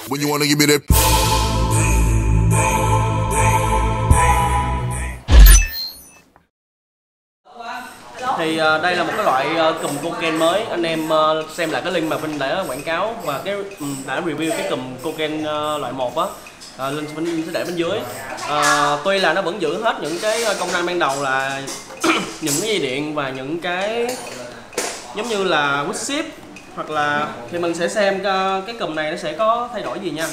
When you wanna give me that. Thì đây là một cái loại cùm cocaine mới. Anh em xem lại cái link mà Vinh đã quảng cáo và cái đã review cái cùm cocaine loại 1 á. Link Vinh sẽ để bên dưới. Tuy là nó vẫn giữ hết những cái công năng ban đầu là những cái dây điện và những cái giống như là wood chip, hoặc là thì mình sẽ xem cái cùm này nó sẽ có thay đổi gì nha.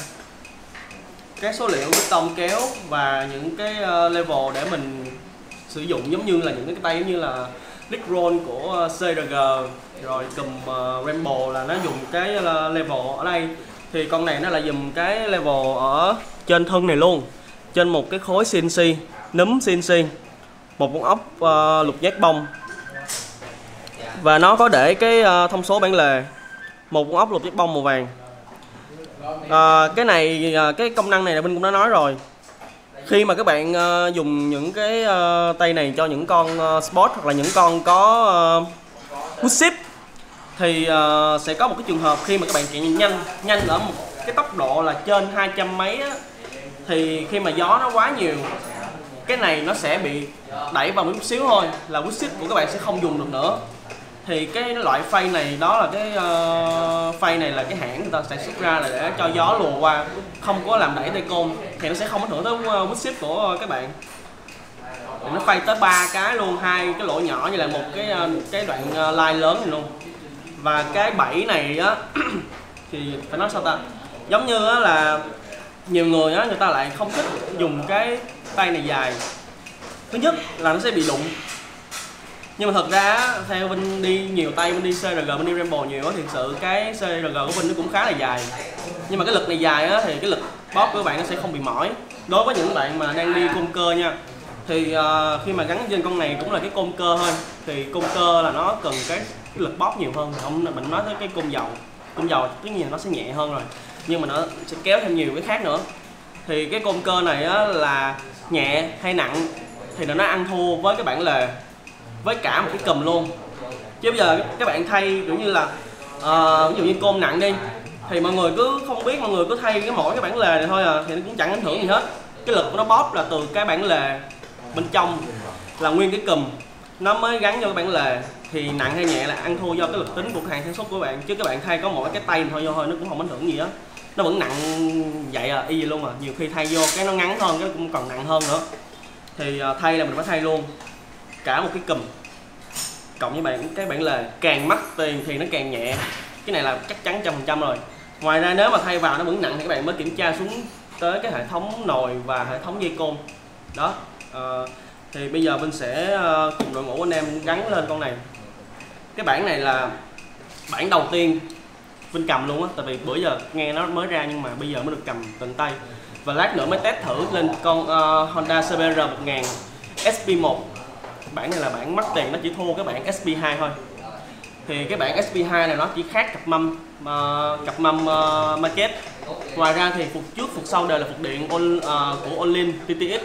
Cái số liệu bê tông kéo và những cái level để mình sử dụng giống như là những cái tay giống như là Lick Roll của CRG, rồi cùm Rainbow là nó dùng cái level ở đây. Thì con này nó là dùng cái level ở trên thân này luôn, trên một cái khối CNC, núm CNC, một con ốc lục giác bông, và nó có để cái thông số bản lề, một con ốc lục giác bông màu vàng. Cái này cái công năng này là Vinh cũng đã nói rồi. Khi mà các bạn dùng những cái tay này cho những con sport hoặc là những con có wood chip thì sẽ có một cái trường hợp khi mà các bạn chạy nhanh ở một cái tốc độ là trên 200 mấy á, thì khi mà gió nó quá nhiều, cái này nó sẽ bị đẩy vào một chút xíu thôi là wood chip của các bạn sẽ không dùng được nữa. Thì cái loại phay này, đó là cái phay này là cái hãng người ta sản xuất ra là để cho gió lùa qua, không có làm đẩy tay côn, thì nó sẽ không ảnh hưởng tới wood chip của các bạn. Thì nó phay tới 3 cái luôn, 2 cái lỗ nhỏ như là một cái đoạn line lớn này luôn. Và cái bẫy này á thì phải nói sao ta, giống như á là nhiều người á, người ta lại không thích dùng cái tay này dài. Thứ nhất là nó sẽ bị đụng. Nhưng mà thật ra theo Vinh đi nhiều tay, Vinh đi CRG, Vinh đi Rainbow nhiều á, thì thực sự cái CRG của Vinh nó cũng khá là dài. Nhưng mà cái lực này dài á, thì cái lực bóp của các bạn nó sẽ không bị mỏi. Đối với những bạn mà đang đi côn cơ nha, thì khi mà gắn trên con này cũng là cái côn cơ thôi, thì côn cơ là nó cần cái lực bóp nhiều hơn. Không, mình nói tới cái côn dầu tất nhiên là nó sẽ nhẹ hơn rồi, nhưng mà nó sẽ kéo thêm nhiều cái khác nữa. Thì cái côn cơ này á, là nhẹ hay nặng thì nó ăn thua với cái bản lề, với cả một cái cùm luôn. Chứ bây giờ các bạn thay kiểu như là ví dụ như côn nặng đi, thì mọi người cứ không biết, mọi người cứ thay mỗi cái bản lề này thôi à, thì nó cũng chẳng ảnh hưởng gì hết. Cái lực của nó bóp là từ cái bản lề bên trong, là nguyên cái cùm nó mới gắn vô cái bản lề, thì nặng hay nhẹ là ăn thua do cái lực tính của hàng sản xuất của bạn. Chứ các bạn thay có mỗi cái tay thôi vô thôi, nó cũng không ảnh hưởng gì á, nó vẫn nặng vậy à, y vậy luôn à. Nhiều khi thay vô cái nó ngắn hơn, cái cũng còn nặng hơn nữa. Thì thay là mình phải thay luôn cả một cái cùm cộng với cái bản lề. Càng mắc tiền thì nó càng nhẹ, cái này là chắc chắn 100% rồi. Ngoài ra nếu mà thay vào nó vẫn nặng thì các bạn mới kiểm tra xuống tới cái hệ thống nồi và hệ thống dây côn đó. Thì bây giờ Vinh sẽ cùng đội ngũ anh em gắn lên con này. Cái bản này là bản đầu tiên Vinh cầm luôn á, tại vì bữa giờ nghe nó mới ra nhưng mà bây giờ mới được cầm tận tay. Và lát nữa mới test thử lên con Honda CBR 1000 SP1. Bản này là bản mắc tiền, nó chỉ thua cái bản SP2 thôi. Thì cái bản SP2 này nó chỉ khác cặp mâm market. Ngoài ra thì phục trước phục sau đều là phục điện của Olin TTX.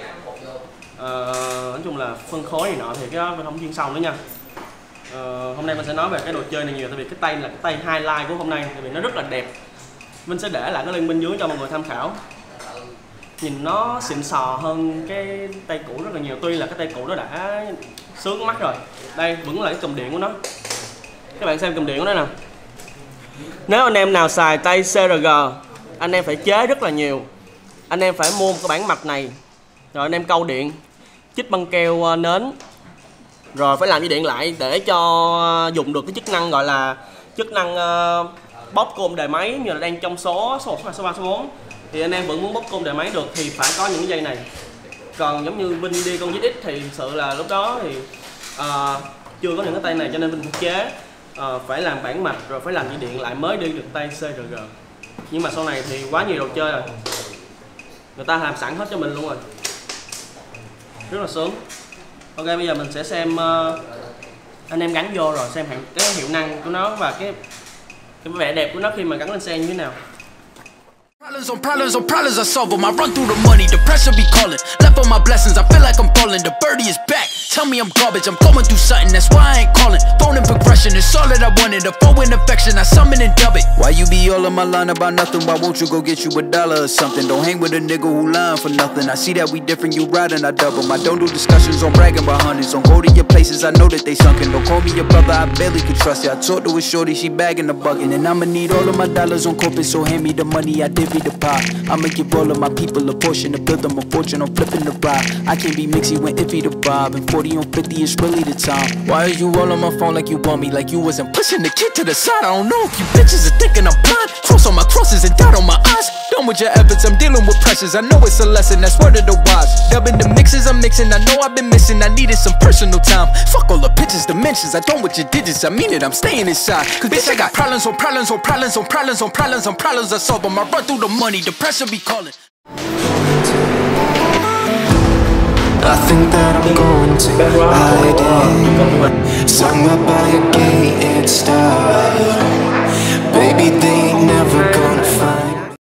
Nói chung là phân khối này nọ thì cái đó mình không chuyên sâu nữa nha. Hôm nay mình sẽ nói về cái đồ chơi này nhiều, tại vì cái tay là cái tay highlight của hôm nay, tại vì nó rất là đẹp. Mình sẽ để lại cái link bên dưới cho mọi người tham khảo. Nhìn nó xịn sò hơn cái tay cũ rất là nhiều, tuy là cái tay cũ nó đã sướng mắt rồi. Đây vẫn là cái cùm điện của nó, các bạn xem cùm điện của nó nè. Nếu anh em nào xài tay CRG, anh em phải chế rất là nhiều. Anh em phải mua một cái bản mạch này, rồi anh em câu điện, chích băng keo nến, rồi phải làm dây điện lại để cho dùng được cái chức năng gọi là chức năng bóp côn đề máy, như là đang trong số 1, số 3, số 4. Thì anh em vẫn muốn bóp côn đề máy được thì phải có những cái dây này. Còn giống như Vinh đi con ZX thì thực sự là lúc đó thì chưa có những cái tay này, cho nên Vinh phải chế, phải làm bản mạch rồi phải làm dây điện lại mới đi được tay CRG. Nhưng mà sau này thì quá nhiều đồ chơi rồi, người ta làm sẵn hết cho mình luôn rồi, rất là sướng. Ok, bây giờ mình sẽ xem anh em gắn vô rồi xem cái hiệu năng của nó và cái vẻ đẹp của nó khi mà gắn lên xe như thế nào. on problems, I solve them. I run through the money, the pressure be calling. Left on my blessings, I feel like I'm falling. The birdie is back, tell me I'm garbage. I'm going through something, that's why I ain't calling. Phone in progression, it's all that I wanted. A phone in affection, I summon and dub it. Why you be all in my line about nothing? Why won't you go get you $1 or something? Don't hang with a nigga who lying for nothing. I see that we different, you riding, I double. I don't do discussions on bragging about hundreds. Don't go to your places, I know that they sunken. Don't call me your brother, I barely could trust you. I talked to a shorty, she bagging the bucket. And I'ma need all of my dollars on corporate, so hand me the money, I divvy the pie. I'ma give all of my people a portion to build them a fortune, I'm flipping the ride. I can't be mixy when iffy the vibe, and 40 on 50 is really the time. Why are you all on my phone like you want me, like you wasn't pushing the kid to the side? I don't know if you bitches are thinking I'm blind. Cross on my crosses and dot on my eyes. Done with your efforts, I'm dealing with pressures. I know it's a lesson, that's word of the wise. Dubbing the mixes I'm mixing, I know I've been missing. I needed some personal time. Fuck all the pictures, dimensions, I don't with your digits. I mean it, I'm staying inside. Cause bitch, I got problems on problems on problems on problems on problems on problems. I solve them, I run through the money, the pressure be calling. I think that I'm going to hide it. Sung up by a gated star. Baby, they